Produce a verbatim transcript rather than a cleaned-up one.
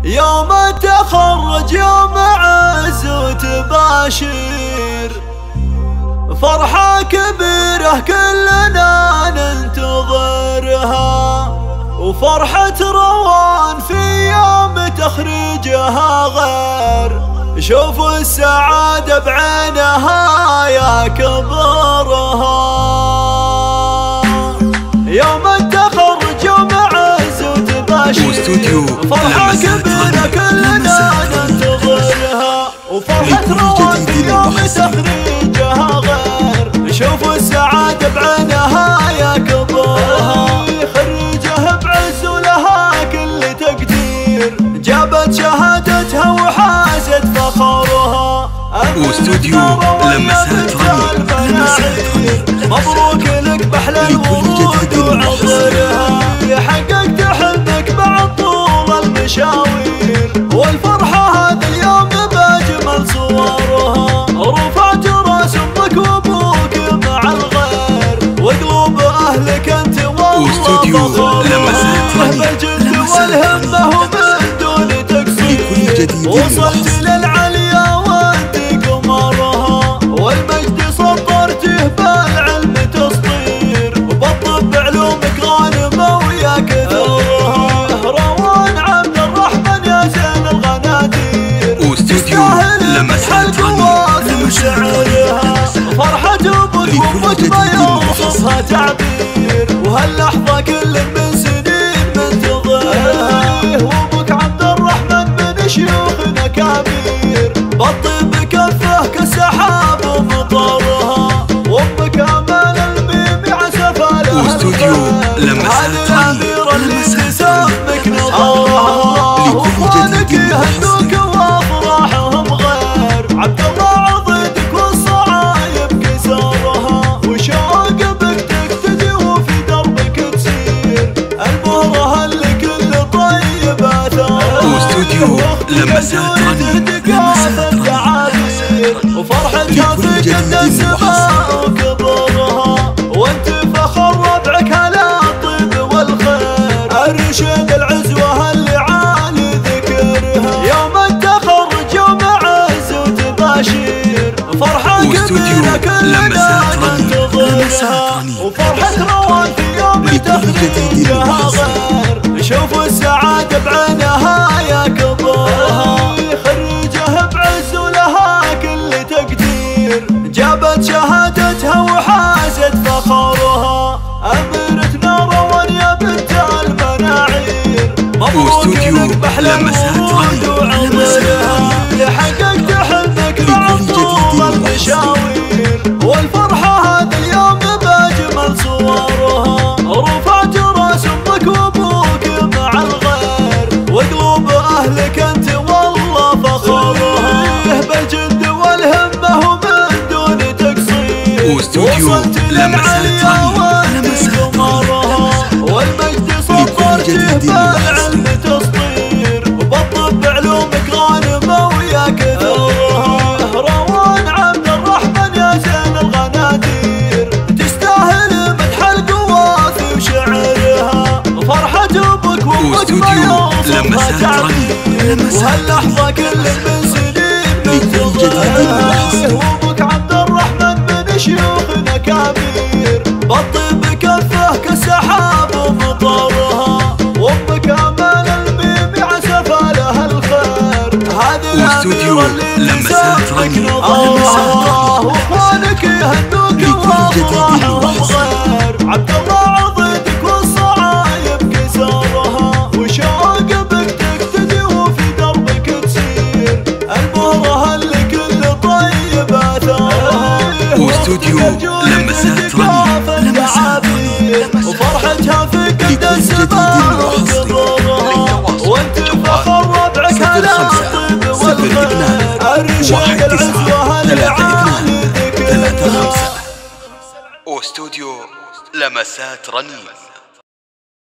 يوم التخرج يوم عز وتباشير، فرحة كبيرة كلنا ننتظرها، وفرحة روان في يوم تخريجها غير. شوفوا السعادة بعينها يا كبرها، يوم التخرج يوم عز وتباشير، فرحة كبيرة كلنا ننتظرها، وفرحة روان في يوم تخريجها غير. شوفوا السعادة بعينها يا كبرها، خريجها بعز ولها كل تقدير، جابت شهادتها وحازت فخرها. واستوديو لمسات رني، مبروك لك بأحلى الورود وعطرها، حققت حلمك بعد طول المشاوير، والفرحة هذا اليوم بأجمل صورها. رفعت راس امك وابوك مع الغير، وقلوب اهلك انت والله فخور، بالجد والهمة ومن دون تقصير، وصلت للعليا وانت قمرها، والمجد سطرته بالعلم تسطير، وبالطب علومك غانمة ويا كثرها. روان عبد الرحمن يا زين الغنادير، واستوديو لمسات رني وشعرها، فرحة ابوك وامك ما يوصفها تعبير، وهاللحظة كل من سنين منتظرها. وابوك عبد الرحمن من شيوخنا كبير، بالطب كفه كالسحاب ومطرها، وامك امال الميم عسفها لها واستوديو لمسات رني تسمك نظرها، واخوانك يهنوك وافراحهم غير. عبد الله عضدك والصعايب كسرها، وشوق بك تقتدي وفي دربك تسير، المهرة اللي كل طيب اثرها. واستوديو لمسات رني، لمسات رني، وفرحتها في قد السماء وكبرها، وانت فخر ربعك على الطيب والخير، الرشد العزوة اللي عالي ذكرها. يوم التخرج يوم عز وتباشير، فرحة كبيرة كلنا ننتظرها، وفرحة روان في يوم تخريجها غير. شوفوا السعادة بعينها يا كبرها، خريجها بعز ولها كل تقدير، جابت شهادتها وحازت فخرها. أميرتنا روان يا بنت المناعير، مبروك لك بأحلى الورود وعطرها، حققت حلمك بعد طول المشاوير، والفرحة هذا اليوم بأجمل صورها. رفعت راس امك وابوك مع الغير، وقلوب اهلك انت والله فخورها، بالجد والهمة ومن دون تقصير، وصلت للعليا وانت قمرها، والمجد سطرته بالعلم تسطير، وبالطب علومك غانمة ويا كثرها. روان عبد الرحمن يا زين الغنادير، تستاهل مدح القوافي وشعرها، فرحة ابوك وامك ما يوصفها تعبير، وهاللحظة كل من سنين منتظرها. وابوك عبد الرحمن من شيوخنا كبير، بالطب كفه كالسحاب ومطرها، وامك امال الميم عسفها لها الخير. هذه الاميرة اللي تسمك نظرها، واخوانك يهنوك وافراحهم غير. عبد الله عضدك والصعايب كسرها، وشوق بك تقتدي وفي دربك تسير، المهرة اللي كل طيب اثرها. واستوديو لمسات رني، لمسات رني، وفرحتها في قد السماء وكبرها، وانت فخر ربعك على الطيب والخير، الرشد العزوة اللي عالي ذكرها. واستوديو لمسات رني.